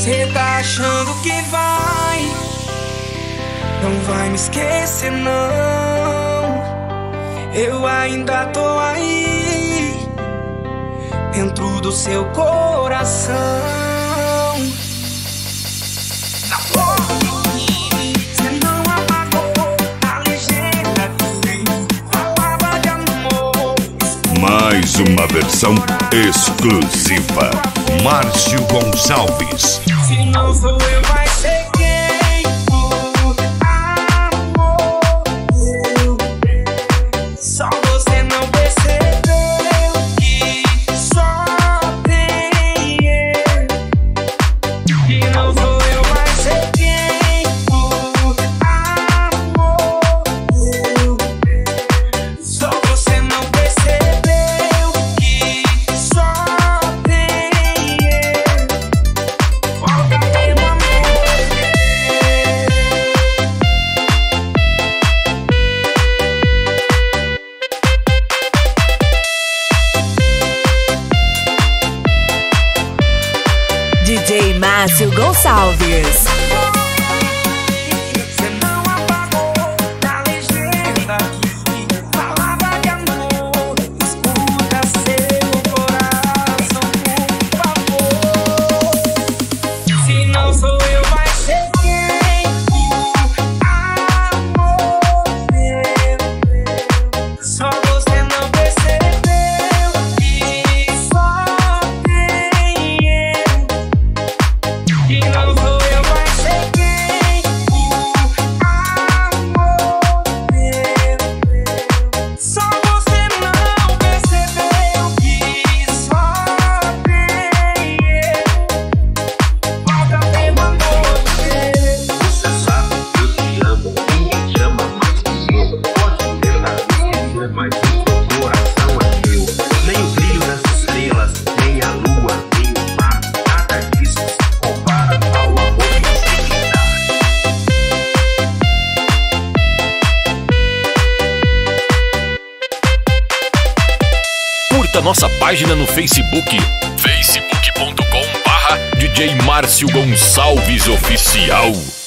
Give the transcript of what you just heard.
Cê tá achando que não vai me esquecer não. Eu ainda tô aí, dentro do seu coração. Cê não apagou a legenda que falava de amor. Mais uma versão exclusiva. Márcio Gonçalves. Se não sou eu, vai ser quem? O amor meu. Só você não percebeu que só tem eu. Se não sou eu, vai ser quem? O amor meu. Só você não percebeu que só tem eu. Volta mesmo, amor. DJ Márcio Gonçalves. Você não apagou da legenda que falava de amor. Escuta seu coração, por favor. Se não sou eu, vai ser quem? O amor meu. Só você não percebeu que só tem eu. E não sou eu, vai ser quem? O amor meu. Só você não percebeu que só tem eu. Volta mesmo, amor. Você sabe que eu te amo, ninguém te ama mais que eu. Pode ver na luz, mas o teu coração é meu. Nem o brilho das estrelas, nem a lua, nem o mar, nada disso se compara ao amor que você me dá. Curta nossa página no Facebook, facebook.com/DJ Márcio Gonçalves Oficial.